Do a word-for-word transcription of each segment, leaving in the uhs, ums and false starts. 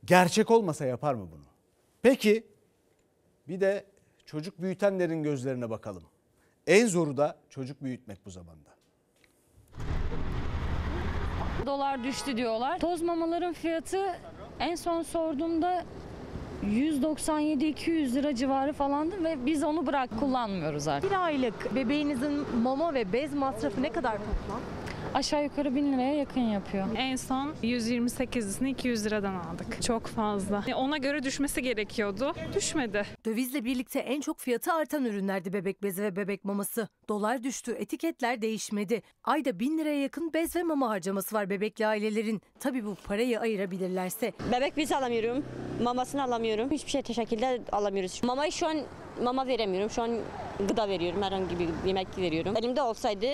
Gerçek olmasa yapar mı bunu? Peki bir de çocuk büyütenlerin gözlerine bakalım. En zoru da çocuk büyütmek bu zamanda. Dolar düştü diyorlar. Toz mamaların fiyatı en son sorduğumda yüz doksan yedi iki yüz lira civarı falandı ve biz onu bırak kullanmıyoruz artık. Bir aylık bebeğinizin mama ve bez masrafı ne kadar toplam? Aşağı yukarı bin liraya yakın yapıyor. En son yüz yirmi sekizini iki yüz liradan aldık. Çok fazla. Ona göre düşmesi gerekiyordu. Düşmedi. Dövizle birlikte en çok fiyatı artan ürünlerdi bebek bezi ve bebek maması. Dolar düştü, etiketler değişmedi. Ayda bin liraya yakın bez ve mama harcaması var bebekli ailelerin. Tabii bu parayı ayırabilirlerse. Bebek bezi alamıyorum, mamasını alamıyorum. Hiçbir şey şekilde alamıyoruz. Mamayı şu an mama veremiyorum. Şu an gıda veriyorum, herhangi bir yemek veriyorum. Elimde olsaydı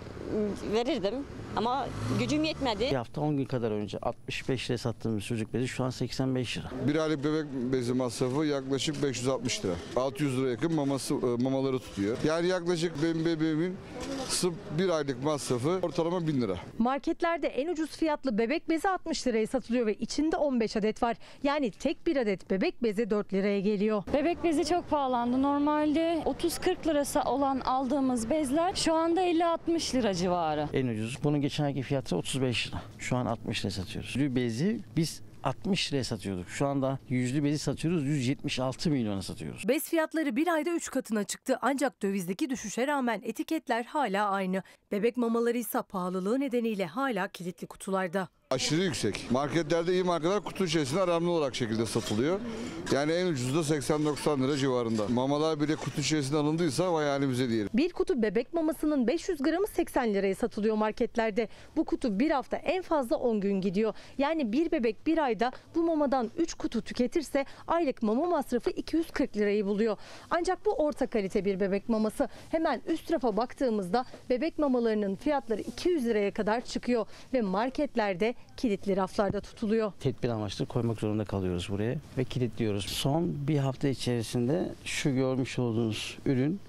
verirdim ama gücüm yetmedi. Bir hafta on gün kadar önce altmış beş liraya sattığımız çocuk bezi şu an seksen beş lira. Bir aylık bebek bezi masrafı yaklaşık beş yüz altmış lira. altı yüz lira yakın maması, mamaları tutuyor. Yani yaklaşık benim bebeğimin sırf bir aylık masrafı ortalama bin lira. Marketlerde en ucuz fiyatlı bebek bezi altmış liraya satılıyor ve içinde on beş adet var. Yani tek bir adet bebek bezi dört liraya geliyor. Bebek bezi çok pahalandı. Normalde otuz kırk lirası olan aldığımız bezler şu anda elli altmış lira civarı. En ucuz. Bunun geçen ayki fiyatı otuz beş lira. Şu an altmış liraya satıyoruz. Yüzlü bezi biz altmış liraya satıyorduk. Şu anda yüzlü bezi satıyoruz. yüz yetmiş altı milyona satıyoruz. Bez fiyatları bir ayda üç katına çıktı ancak dövizdeki düşüşe rağmen etiketler hala aynı. Bebek mamaları ise pahalılığı nedeniyle hala kilitli kutularda. Aşırı yüksek. Marketlerde iyi markalar kutu içerisinde aramlı olarak şekilde satılıyor. Yani en ucuzu da seksen doksan lira civarında. Mamalar bile kutu içerisinde alındıysa vay halimize diyelim. Bir kutu bebek mamasının beş yüz gramı seksen liraya satılıyor marketlerde. Bu kutu bir hafta en fazla on gün gidiyor. Yani bir bebek bir ayda bu mamadan üç kutu tüketirse aylık mama masrafı iki yüz kırk lirayı buluyor. Ancak bu orta kalite bir bebek maması. Hemen üst rafa baktığımızda bebek mamalarının fiyatları iki yüz liraya kadar çıkıyor ve marketlerde kilitli raflarda tutuluyor. Tedbir amaçlı koymak zorunda kalıyoruz buraya ve kilitliyoruz. Son bir hafta içerisinde şu görmüş olduğunuz ürün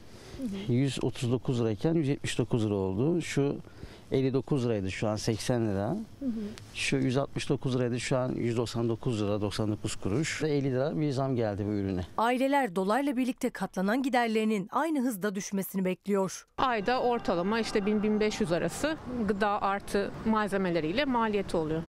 yüz otuz dokuz lirayken yüz yetmiş dokuz lira oldu. Şu elli dokuz liraydı, şu an seksen lira. Hı hı. Şu yüz altmış dokuz liraydı, şu an yüz doksan dokuz lira doksan dokuz kuruş. elli lira bir zam geldi bu ürüne. Aileler dolarla birlikte katlanan giderlerinin aynı hızda düşmesini bekliyor. Ayda ortalama işte bin bin beş yüz arası gıda artı malzemeleriyle maliyeti oluyor.